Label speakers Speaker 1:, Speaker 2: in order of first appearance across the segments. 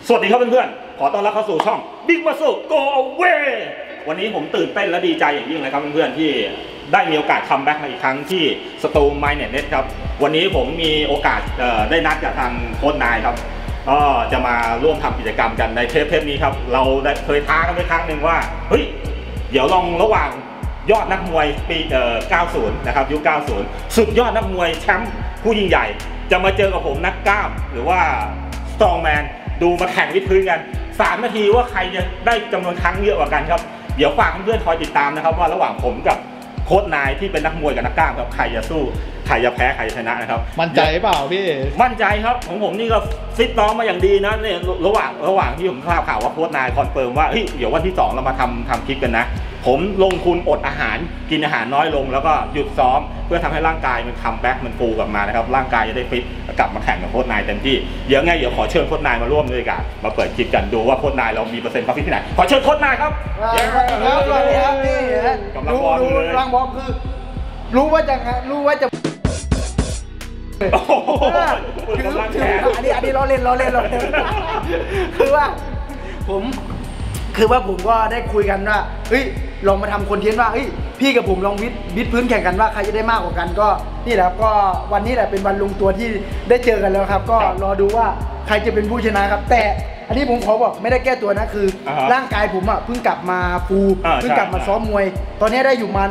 Speaker 1: สวัสดีครับเพื่อนๆขอต้อนรับเข้าสู่ช่อง Big Muscle Go Away วันนี้ผมตื่นเต้นและดีใจอย่างยิ่งเลยครับเพื่อนๆที่ได้มีโอกาสคัมแบ็กมาอีกครั้งที่สตูม MyNetNet ครับวันนี้ผมมีโอกาสได้นัดกับทางโค้ชนายครับก็จะมาร่วมทำกิจกรรมกันในเทปนี้ครับเราเคยท้ากันไปครั้งหนึ่งว่าเฮ้ยเดี๋ยวลองระหว่างยอดนักมวยปี90นะครับยุค90สุดยอดนักมวยแชมป์ผู้ยิ่งใหญ่จะมาเจอกับผมนักกล้ามหรือว่า Strongman ดูมาแข่งวิดพื้นกัน3 นาทีว่าใครจะได้จำนวนครั้งเยอะกว่ากันครับเดี๋ยวฝากเพื่อนๆคอยติดตามนะครับว่าระหว่างผมกับโค้ชนายที่เป็นนักมวยกับนักกล้ามครับใครจะสู้ใครจะแพ้ใครจะชนะนะครับ
Speaker 2: มั่นใจเปล่าพี่
Speaker 1: มั่นใจครับของผมนี่ก็ฟิตซ้อมมาอย่างดีนะเนี่ยระหว่างที่ผมทราบข่าวว่าโค้ชนายคอนเฟิร์มว่าเดี๋ยววันที่2เรามาทำคลิปกันนะผมลงทุนอดอาหารกินอาหารน้อยลงแล้วก็หยุดซ้อมเพื่อทำให้ร่างกายมันคัมแบ็กมันฟูกลับมานะครับร่างกายจะได้ฟิตกลับมาแข่งกับโค้ชนายเต็มที่เดี๋ยวขอเชิญโค้ชนายมาร่วมด้วยกันมาเปิดคลิปกันดูว่าโค้ชนายเรามีเปอร์เซ็นต์ความฟิตที่ไหนขอเชิญโค้ชนายครับ
Speaker 3: สวัสดีครับพี่
Speaker 1: กำลังวอร์มเลย
Speaker 3: กำลังวอร์มคือรู้ว่าจะ
Speaker 1: ถือ
Speaker 3: อันนี้เราเล่นคือว่าผมก็ได้คุยกันว่าลองมาทำคอนเทนต์ว่าพี่กับผมลองวิดพื้นแข่งกันว่าใครจะได้มากกว่ากันก็นี่แหละก็วันนี้แหละเป็นวันลงตัวที่ได้เจอกันแล้วครับก็รอดูว่าใครจะเป็นผู้ชนะครับแต่อันนี้ผมขอบอกไม่ได้แก้ตัวนะคือร่างกายผมเพิ่งกลับมาฟูเพิ่งกลับมาซ้อมมวยตอนนี้ได้อยู่มา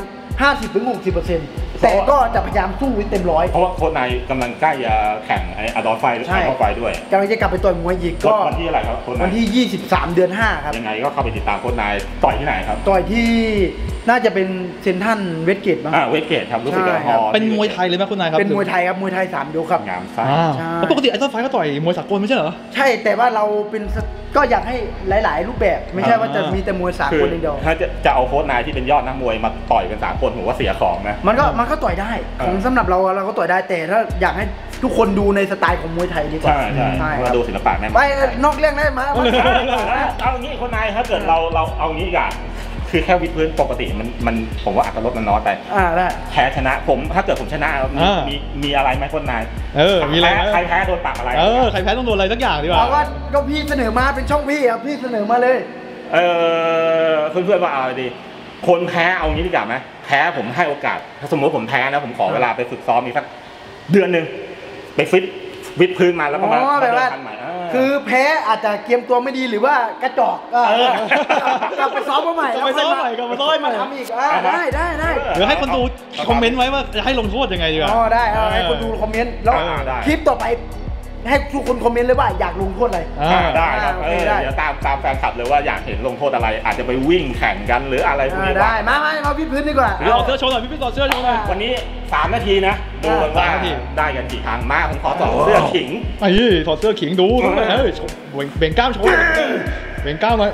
Speaker 3: 50-60%แต่ก็จะพยายามสู้เต็มร้อย
Speaker 1: เพราะว่าโค้ชนายกำลังใกล้จะแข่งอดอลไฟหรือไฟด้วย
Speaker 3: กำลังจะกลับไปต่อยมวยอีกก็
Speaker 1: วันที่อะไรครับโค้ชนาย
Speaker 3: วันที่23 เดือน 5ครับ
Speaker 1: ยังไงก็เข้าไปติดตามโค้ชนายต่อยที่ไหนครับ
Speaker 3: ต่อยที่น่าจะเป็นเซนทรัลเวสเกตมั้ง
Speaker 1: เวสเกตครับรู้สึกจะ
Speaker 2: เป็นมวยไทยเลยไหมคุณนายครับ
Speaker 3: เป็นมวยไทยครับมวยไทย3 ยกครับ
Speaker 1: งามไส้
Speaker 2: ปกติไอดอลไฟก็ต่อยมวยสากลไม่ใช่เหรอ
Speaker 3: ใช่แต่ว่าเราเป็นก็อยากให้หลายๆรูปแบบไม่ใช่ว่าจะมีแต่มวยสากลอย่างเดียว
Speaker 1: ถ้าจะเอาโค้ชนายที่เป็นยอดนักมวยมาต่อยกันสากลผมว่าเสียของนะ
Speaker 3: มันก็ต่อยได้ของสำหรับเราก็ต่อยได้แต่ถ้าอยากให้ทุกคนดูในสไตล์ของมวยไทยดีกว่า
Speaker 1: ใช่มาดูศิลปะแน่
Speaker 3: ไปนอกเรื่องได้มา
Speaker 1: เอางี้โค้ชนายถ้าเกิดเราเอางี้กันคือแค่วิดพื้นปกติมันผมว่าอัตราลดมันน้อยไป
Speaker 3: ได้
Speaker 1: แพ้ชนะผมถ้าเกิดผมชนะมีอะไรไหมโค้ชนาย
Speaker 2: มีอะไร
Speaker 1: ใครแพ้โดนปรับอะไร
Speaker 2: ใครแพ้ต้องโดนอะไรสักอย่างดีกว่า
Speaker 3: เพราะว่าก็พี่เสนอมาเป็นช่องพี่ครับพี่เสนอมาเลย
Speaker 1: เพื่อนๆว่าเอาดีคนแพ้เอางี้ดีกว่าไหมแพ้ผมให้โอกาสถ้าสมมติผมแพ้นะผมขอเวลาไปฝึกซ้อมอีกสักเดือนหนึ่งไปวิดพื้นมาแล้วก็มา
Speaker 3: เดินทันใหม่คือแพ้อาจจะเตรียมตัวไม่ดีหรือว่ากระจอกกลับไปซ้อมมาใหม่
Speaker 2: แล้ว
Speaker 3: มาทำอีกได้
Speaker 2: เดี๋ยวให้คนดูคอมเมนต์ไว้ว่าจะให้ลงโทษยังไงดีกว่า
Speaker 3: ได้ให้คนดูคอมเมนต์แล้วคลิปต่อไปให้ทุกคนคอมเมนต์เลยว่าอยากลงโทษอะไร
Speaker 1: ได้ครับเดี๋ยวตามแฟนคลับเลยว่าอยากเห็นลงโทษอะไรอาจจะไปวิ่งแข่งกันหรืออะไรพวกนี้
Speaker 3: ได้มาพี่พื้นดีกว่า
Speaker 2: ต่อเสื้อโชว์หน่อยพี่ต่อเสื้อโชว์หน่อย
Speaker 1: วันนี้3 นาทีนะดูกันว่าได้กันกี่ครั้งมาผมขอต่อเสื้อขิง
Speaker 2: ถอดเสื้อขิงดูเบ่งกล้ามโชว์เบ่งกล้ามหน่อย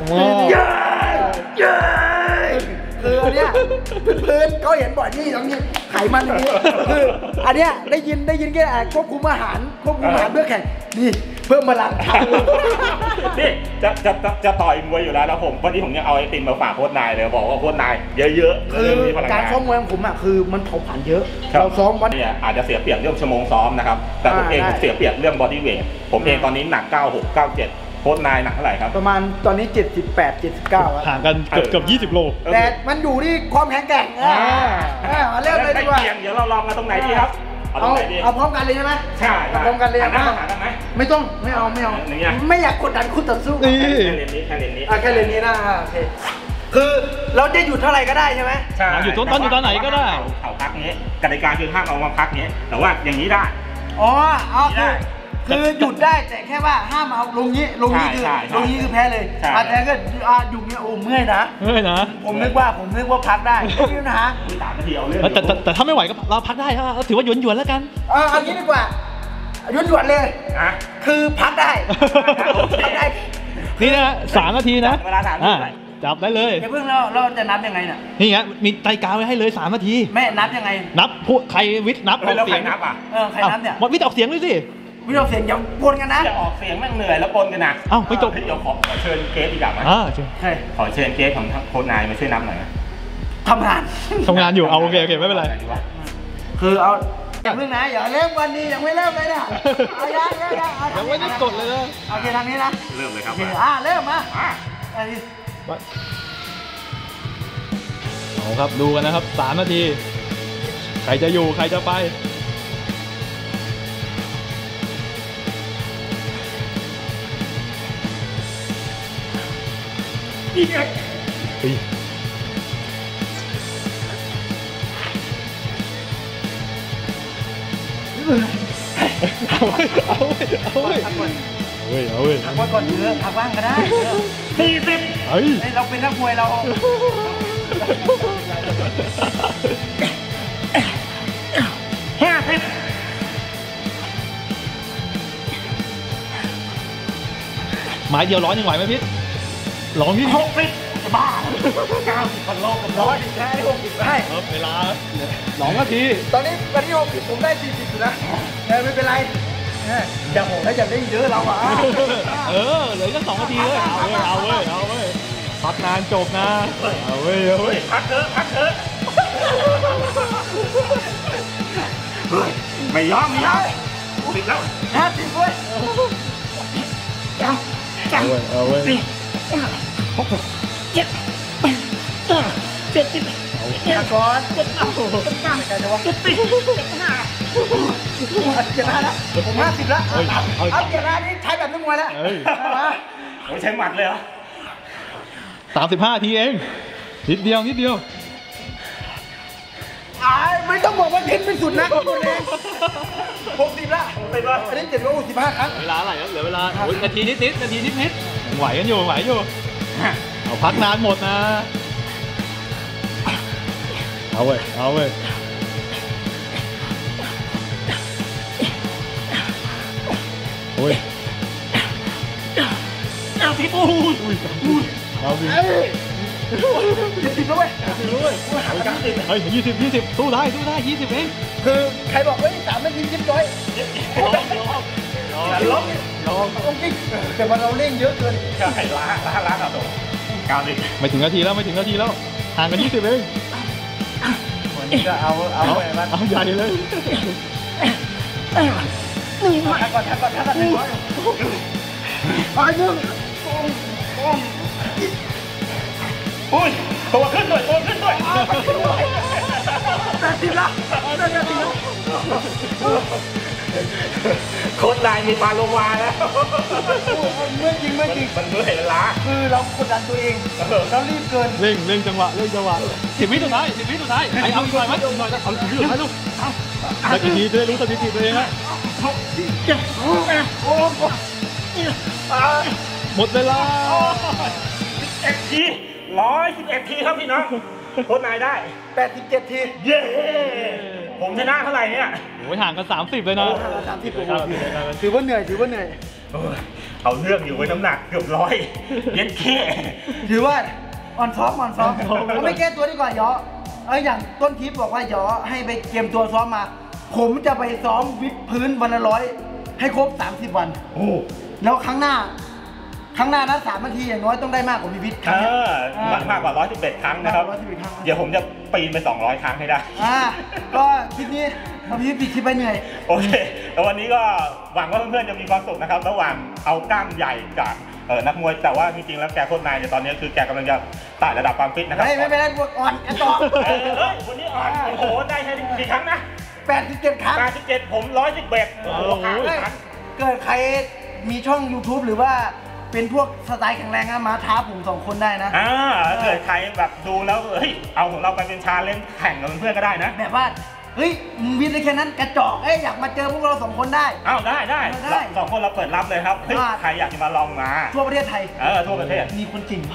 Speaker 3: คืออันเนี้ยพื้นก็เห็นบ่อยนี่ตรงนี้ไขมันอย่างนี้คืออันเนี้ยได้ยินแค่ควบคุมอาหารเพื่อแข่งนี่เพิ่มพลัง
Speaker 1: นี่จะต่อยมวยอยู่แล้วผมวันนี้ผมยังเอาไอติมมาฝากโค้ชนายเลยบอกว่าโค้ชนายเยอะๆ
Speaker 3: คือการซ้อมมวยของผมคือมันเผาผลาญเยอะเราซ้อมวัน
Speaker 1: นี้อาจจะเสียเปรียบเรื่องชั่วโมงซ้อมนะครับแต่ผมเองเสียเปรียบเรื่องบอดี้เวทผมเองตอนนี้หนัก96 97โค้ชนายหนักเท่าไหร่ครับ
Speaker 3: ประมาณตอนนี้78 79
Speaker 2: ห่างกันเกือบ20 โล
Speaker 3: แต่มันอยู่ที่ความแข็งแกร่งเริ่มเลยดีกว่า
Speaker 1: เดี๋ยวเราลองกันตรงไหนดีครับ
Speaker 3: เอาพร้อมกันเลยใช่ไหม
Speaker 1: ใช่
Speaker 3: พร้อมกันเลย
Speaker 1: นะ
Speaker 3: ไม่ต้องไม่เอาไม่อยากกดดันคู่ต่อสู้
Speaker 1: แค่เลนนี้
Speaker 3: นะโอเคคือเราจะหยุดเท่าไหร่ก็ได้ใช่ไหม
Speaker 2: ใช่หยุดตอนไหนก็ได้
Speaker 1: เขาพักนี้กติกาคือห้ามเอามาพักนี้แต่ว่าอย่างนี้ได้
Speaker 3: คือหยุดได้แต่แค่ว่าห้ามเอาลงนี้คือแพ้เลยแต่ก็อยู่เนี้ยเมื่อยนะผมนึกว่าพักได้ไม่มีปัญหา
Speaker 1: 3 นาทีเอาเรื่อง
Speaker 2: แต่ถ้าไม่ไหวก็เราพักได้ถือว่าหยวนแล้วกัน
Speaker 3: เอางี้ดีกว่าหยวนเลยคือพักได้
Speaker 2: นี่นะ3 นาทีนะ
Speaker 1: เวลา3 นาที
Speaker 2: จับได้เลย
Speaker 3: อย่าเพิ่งเราจะนับยังไงน่ะ
Speaker 2: นี่ไงมีไตกาไว้ให้เลย3 นาที
Speaker 3: แม่นับยังไง
Speaker 2: นับพวกใครวิทย์นับ
Speaker 1: ออกเสียง
Speaker 3: ใครนับเนี่ย
Speaker 2: วิทย์ออกเสียงด้วยสิ
Speaker 3: วิธีออกเสียงอย่าปนกันนะ
Speaker 1: จะออกเสียงแม่งเหนื่อยแล้วปนกันนะ
Speaker 2: ไม่จบ
Speaker 1: เดี๋ยวขอเชิญเกสดีกว่าไหมขอเชิญเกสของโค้ชนายมาช่วยนับหน่อยนะ
Speaker 3: ทำงาน
Speaker 2: อยู่เอาโอเคไม่เป็นไร
Speaker 3: คือเอาอย่าเพิ่งนะอย่าเริ่มวันนี้ยังไม่เริ่มเลยเนี่ยเอายัง
Speaker 2: ไม่ได้กดเลยนะ
Speaker 3: โอเคทางนี้นะ
Speaker 1: เริ่มเลยครับ
Speaker 3: โอเคเริ่มมา
Speaker 2: เอาครับดูกันนะครับ3 นาทีใครจะอยู่ใครจะไปเฮ้ยเอาเว้ยเอาเว้ยเอาเว้ยเอาเว้ยเอาเว้ย
Speaker 3: พักไว้ก่อนเถอะพักบ้างก็ได้
Speaker 1: 40
Speaker 2: เฮ้ย
Speaker 3: เราเป็นนักมวยเรา
Speaker 1: 50
Speaker 2: ไม้เดียวร้อนยังไหวไหมพี่ลองพี่
Speaker 1: 60บ้า90พันโลกับ100
Speaker 3: ได้60ได้
Speaker 2: เวลา2 นาที
Speaker 3: ตอนนี้60ผมได้40อยู่นะไม่เป็นไรอย่าโหดแล้วอย่าได้เยอะเราอ่ะ
Speaker 2: เหลือแค่2 นาทีเลยเอาเว้ยพักนานจบนะเอาเว้ย
Speaker 1: พักเถอะไม่ยอมปิดแล้ว
Speaker 3: 50เว้ย
Speaker 2: เอาเว้ย
Speaker 3: 70ก่อน70จะว่าเกียรตินะผม50แล้วเอาเกียรตินี่ใช้แบบนักมวยแล้ว
Speaker 1: ใช้หมัดเลยเหรอ
Speaker 2: 35 ทีเองนิดเดียว
Speaker 3: ไม่ต้องบอกว่าเทนเป็นสุดนะคุณเอง60ละอันนี้765 ครั้ง
Speaker 2: เวลาอะไรครับเหลือเวลานาทีนิดไหวกันอยู่เอาพักนานหมดนะเอาเว้ยโอ้ย
Speaker 1: เอาสิ
Speaker 2: เอาสิ
Speaker 3: 70ด้วย
Speaker 2: เฮ้ย20สู้ได้20เอง
Speaker 3: คือใครบอกเฮ้ย3 นาทีจิ๊บจ้อยลองจริงแต่ว่าเราเร่งเยอะเกิน
Speaker 1: ใช่ล้าครับผม
Speaker 2: 90ไม่ถึงนาทีแล้วห่างกัน20เอง
Speaker 3: วันนี้ก็เอา
Speaker 2: ใหญ่เลย
Speaker 3: ทักก่อน
Speaker 1: อุ้ยตัวขึ้นด้วย
Speaker 3: 80ละ
Speaker 1: โค้ชนายมีปลาโลมาแล้ว
Speaker 3: เมื่อจริง
Speaker 1: มันเมื่อยล้า
Speaker 3: คือเรากดดันตัวเองเรารีบเกิน
Speaker 2: เร่งจังหวะ10 วิสุดท้ายใครเอาอีกหน่อยไหมเอา10 วิสุดท้ายลูกแต่ทีจะได้รู้สถิติตัวเองนะหมดเวลา
Speaker 1: 11 ที111 ทีครับพี่น้องโค้ชนายได้
Speaker 3: 87 ที
Speaker 1: เย้ผมชนะเท่าไหร่เนี่ย
Speaker 2: โอ้ยห่างกัน30เลยนะ
Speaker 3: ถือว่าเหนื่อย
Speaker 1: เอาเรื่องอยู่ไว้น้ำหนักเกือบ100เย็นแค่
Speaker 3: ถือว่าอ่อนซ้อมเขาไม่แก้ตัวดีกว่าย่ออย่างต้นทิพย์บอกว่าย่อให้ไปเตรียมตัวซ้อมมาผมจะไปซ้อมวิดพื้นวันละ100ให้ครบ30 วันแล้วครั้งหน้านะ3 นาทีอย่างน้อยต้องได้มากกว่าพี่วิทย์
Speaker 1: มากกว่า111 ครั้งนะครับเดี๋ยวผมจะปีนไป200 ครั้งให้ได้
Speaker 3: ก็คลิปนี้พี่ปิดคลิปไปเหนื่อย
Speaker 1: โอเคแล้ววันนี้ก็หวังว่าเพื่อนๆจะมีความสุขนะครับระหว่างเอากล้ามใหญ่กับนักมวยแต่ว่าจริงๆแล้วแกโคตรนายในตอนนี้คือแกกำลังจะไต่ระดับความฟิตนะครับ
Speaker 3: ไม่เป็นไรพวกอ่อนกันต่อ
Speaker 1: วันนี้อ่อนโอ้โหได้แค่กี่ครั้งนะ
Speaker 3: 87 ครั้ง
Speaker 1: 87ผม111โอ้โห
Speaker 3: เกิดใครมีช่อง YouTube หรือว่าเป็นพวกสไตล์แข็งแรงมาท้าผม2 คนได้นะ
Speaker 1: เกิดใครแบบดูแล้วเฮ้ยเอาของเราไปเป็นชาเลนจ์แข่งกับเพื่อนก็ได้นะ
Speaker 3: แบบว่าเฮ้ยวินได้แค่นั้นกระจอกอยากมาเจอพวกเรา2 คนได้
Speaker 1: ได้2 คนเราเปิดรับเลยครับใครอยากจะมาลองมา
Speaker 3: ทั่วประเทศไทย
Speaker 1: ทั่วประเทศ
Speaker 3: มีคนจริง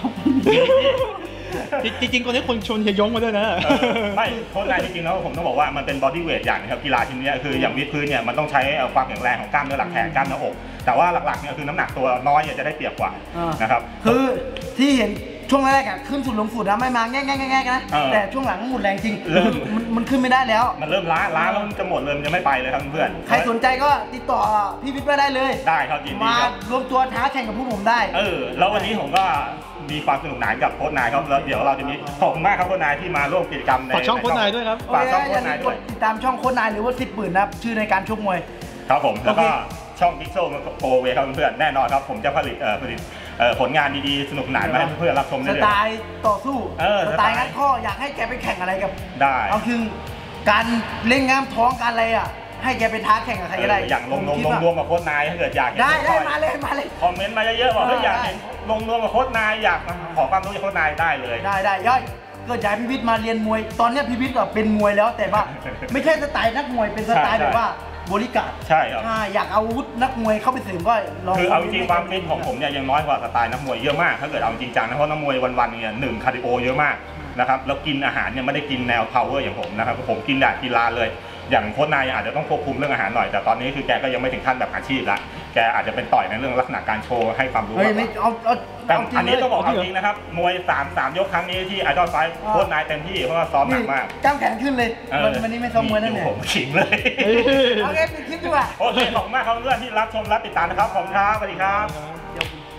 Speaker 2: จริงๆคนนี้คนชวนเฮียยงมาด้วยนะ
Speaker 1: ไม่โค้ชนายจริงๆแล้วผมต้องบอกว่ามันเป็นบอดี้เวทอย่างนะครับกีฬาชนิดนี้คืออย่างวิดพื้นเนี่ยมันต้องใช้ความแข็งแรงของกล้ามเนื้อหลังแขนกล้ามเนื้ออกแต่ว่าหลักๆเนี่ยคือน้ำหนักตัวน้อยจะได้เปรียบกว่านะครับ
Speaker 3: คือที่เห็นช่วงแรกอะขึ้นสุดลงสุดนะไม่มาแง่นะแต่ช่วงหลังหมดแรงจริงมันขึ้นไม่ได้แล้ว
Speaker 1: มันเริ่มล้าแล้วมันจะหมดเลยมันยังไม่ไปเลยครับเพื่อน
Speaker 3: ใครสนใจก็ติดต่อพี่วิทย์มาได้เลย
Speaker 1: ได้ครับยินดีครับ
Speaker 3: มารวมตัวท้าแข่งกับพวกผมได้
Speaker 1: แล้ววันนี้ผมก็มีความสนุกสนานกับโค้ชนายครับแล้วเดี๋ยวเราจะมีขอบคุณมากครับโค้ชนายที่มาร่วมกิจกรรมใน
Speaker 2: ช่องโค้ชนายด้วยครับ
Speaker 3: ฝากช่องโค้ชนายด้วยติดตามช่องโค้ชนายหรือว่า10 ปืนนะครับชื่อในการชกมวย
Speaker 1: ครับผมแล้วก็ช่องพิกโซโปรเวครับเพื่อนแน่นอนครับผมจะผลิตผลงานดีๆสนุกสนานมาให้เพื่อนรับชมได้เลย
Speaker 3: สไตล์ต่อสู้สไตล์งัดข้ออยากให้แกไปแข่งอะไรกับ
Speaker 1: ได้
Speaker 3: เอาคือการเล่นง่ามท้องการอะไรอ่ะให้แกไปท้าแข่งกับใครก็ได้
Speaker 1: อย่างลงรวมกับโค้ชนายถ้าเกิดอยาก
Speaker 3: ได้มาเลย
Speaker 1: คอมเมนต์มาเยอะๆบอกว่าอยากเห็นลงรวมกับโค้ชนายอยากขอความรู้จากโค้ชนายได้เลย
Speaker 3: ได้ย่อยก็อยากพี่วิทย์มาเรียนมวยตอนนี้พี่วิทย์ก็เป็นมวยแล้วแต่ว่าไม่ใช่สไตล์นักมวยเป็นสไตล์แบบว่าบริการ
Speaker 1: ใช่ครับ
Speaker 3: อยากเอาอาวุธนักมวยเข้าไปเสริมก็ลอง
Speaker 1: คือเอาจริงความฟิตของผมเนี่ยยังน้อยกว่าสไตล์นักมวยเยอะมากถ้าเกิดเอาจริงจังนะเพราะนักมวยวันๆเนี่ย1คาร์ดิโอเยอะมากนะครับแล้วกินอาหารเนี่ยไม่ได้กินแนวพาวเวอร์อย่างผมนะครับผมกินแบบกีฬาเลยอย่างโค้ชนายอาจจะต้องควบคุมเรื่องอาหารหน่อยแต่ตอนนี้คือแกก็ยังไม่ถึงขั้นแบบอาชีพละแกอาจจะเป็นต่อยในเรื่องลักษณะการโชว์ให้ความรู้แต่อันนี้ต้องบอกจริงนะครับมวย3ยกครั้งนี้ที่ไอดอลไฟท์โค้ชนายเต็มที่เพราะว่าซ้อมหนักมาก
Speaker 3: กล้ามแขนขึ้นเลยวันนี้ไม่ซ้อมมวยนั่นแหละ
Speaker 1: ผมขิงเลย
Speaker 3: โอเคปิดคลิปดีกว่า
Speaker 1: โอเคขอบคุณมากครับเพื่อนที่รับชมรับติดตามนะครับขอบคุณครับสวัสดีครับ